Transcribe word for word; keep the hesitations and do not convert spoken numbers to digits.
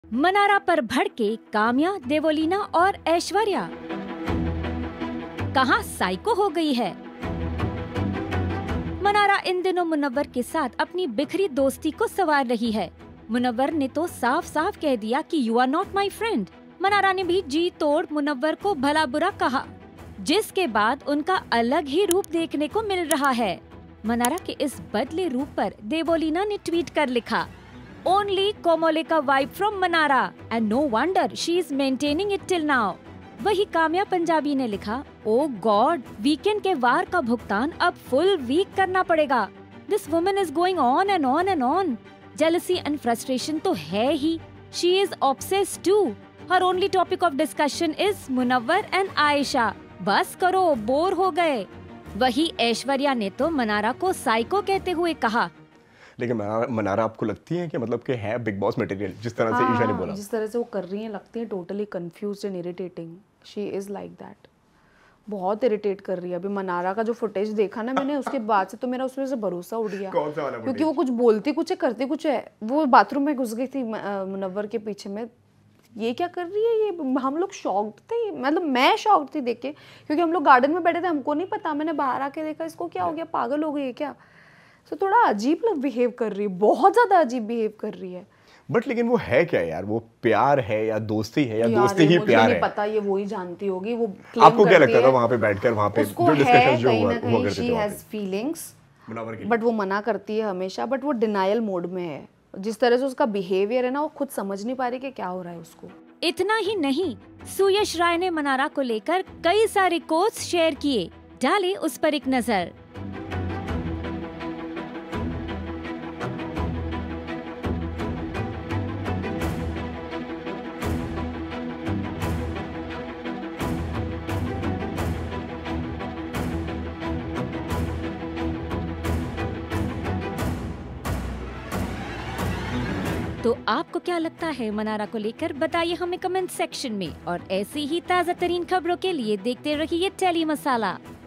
मनारा पर भड़के काम्या, देवोलीना और ऐश्वर्या। कहाँ साइको हो गई है। मनारा इन दिनों मुनव्वर के साथ अपनी बिखरी दोस्ती को संवार रही है। मुनव्वर ने तो साफ साफ कह दिया कि you are not my friend. Mannara ने भी जी तोड़ मुनव्वर को भला बुरा कहा, जिसके बाद उनका अलग ही रूप देखने को मिल रहा है। मनारा के इस बदले रूप पर देवोलीना ने ट्वीट कर लिखा, only Komolika vibe from Mannara and no wonder she is maintaining it till now. वही काम्या पंजाबी ने लिखा, ओ गॉड, वीकेंड के वार का भुगतान अब फुल वीक करना पड़ेगा। This woman is going on and on and on. Jealousy and frustration तो है ही। She is obsessed to. Her only topic of discussion is Munawar and Ayesha. बस करो, बोर हो गए। वही ऐश्वर्या ने तो मनारा को साइको कहते हुए कहा। लेकिन मनारा आपको लगती है कि मतलब कि है बिग बॉस मटेरियल, जिस तरह से हाँ, ईशा ने बोला, जिस तरह से वो कर रही हैं, लगती है totally confused and irritating. She is like that. बहुत इरिटेट कर रही है। अभी मनारा का जो फुटेज देखा ना मैंने, उसके बाद से तो मेरा उसमें से भरोसा उड़ गया। कौन सा वाला फुटेज? क्योंकि वो कुछ बोलती कुछ है, करती कुछ है। वो बाथरूम में घुस गई थी मुनव्वर के पीछे में। ये क्या कर रही है ये? हम लोग शॉक्ड थे, मतलब मैं शॉक्ड थी देख के, क्योंकि हम लोग गार्डन में बैठे थे, हमको नहीं पता। मैंने बाहर आके देखा, इसको क्या हो गया, पागल हो गई है क्या? तो थोड़ा अजीब लोग बिहेव कर रही है, बहुत ज्यादा अजीब बिहेव कर रही है। बट लेकिन वो है क्या यार? वो प्यार है या दोस्ती है या यार, दोस्ती ही प्यार है? पता, ये वो ही जानती होगी। वो आपको क्या लगता था वहां पे बैठकर, वहां पे जो डिस्कशन जो हुआ हुआ करते थे? शी हैज फीलिंग्स, बट वो मना करती है हमेशा। बट वो डिनायल मोड में है। जिस तरह से उसका बिहेवियर है ना, वो खुद समझ नहीं पा रही कि क्या हो रहा है उसको। इतना ही नहीं, सुयश राय ने मनारा को लेकर कई सारे कोट्स शेयर किए। डाले उस पर एक नजर। तो आपको क्या लगता है मनारा को लेकर? बताइए हमें कमेंट सेक्शन में। और ऐसी ही ताज़ा तरीन खबरों के लिए देखते रहिए टेली मसाला।